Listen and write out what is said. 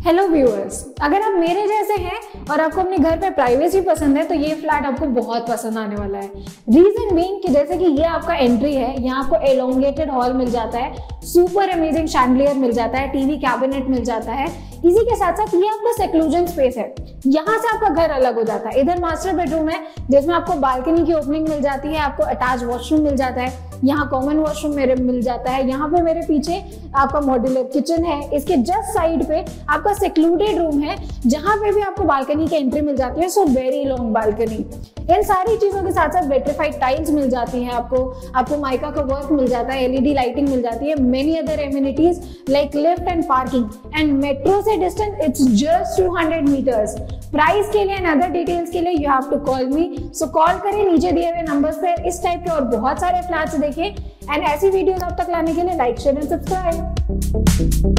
Hello viewers, अगर आप मेरे जैसे हैं और आपको अपने घर पे प्राइवेसी पसंद है तो ये फ्लैट आपको बहुत पसंद आने वाला है। रीजन बीइंग कि जैसे कि ये आपका एंट्री है, यहाँ आपको एलोंगेटेड हॉल मिल जाता है, सुपर अमेजिंग शैंडलियर मिल जाता है, टीवी कैबिनेट मिल जाता है। इसी के साथ साथ ये आपका सेक्लूजन स्पेस है, यहाँ से आपका घर अलग हो जाता है। इधर मास्टर बेडरूम है जिसमें आपको बालकनी की ओपनिंग मिल जाती है, आपको अटैच वॉशरूम मिल जाता है, यहाँ कॉमन वॉशरूम मेरे मिल जाता है। यहाँ पे मेरे पीछे आपका मॉड्यूलर किचन है, इसके जस्ट साइड पे आपका सेक्लूडेड रूम है जहाँ पे भी आपको बालकनी की एंट्री मिल जाती है। So very long balcony. इन सारी चीजों के साथ साथ वेट्रीफाइड टाइल्स मिल जाती हैं, आपको माइका का वर्क मिल जाता है, एलईडी लाइटिंग मिल जाती है, many other amenities like lift and parking and metro से distance it's just 200 metres. Price के लिए एंड अदर डिटेल्स के लिए you have to call me. So call करें नीचे दिए हुए नंबर्स पे। इस टाइप के और बहुत सारे फ्लैट्स देखें एंड ऐसी वीडियोस आप तक लाने के लिए लाइक शेयर एंड सब्सक्राइब।